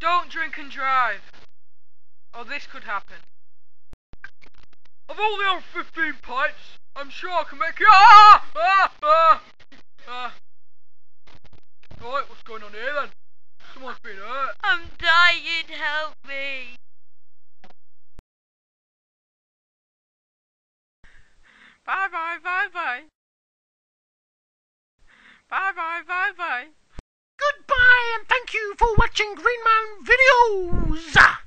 Don't drink and drive, or this could happen. I've only had 15 pints. I'm sure I can make it. Right, what's going on here then? Someone's been hurt. I'm dying, help me. Bye bye bye bye. Bye bye bye bye. Goodbye and thank you for watching GreenManVideos.